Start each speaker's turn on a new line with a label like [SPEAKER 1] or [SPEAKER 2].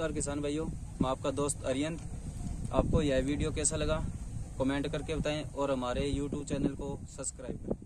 [SPEAKER 1] नमस्कार किसान भाइयों, मैं आपका दोस्त अरिहंत। आपको यह वीडियो कैसा लगा कमेंट करके बताएं और हमारे YouTube चैनल को सब्सक्राइब करें।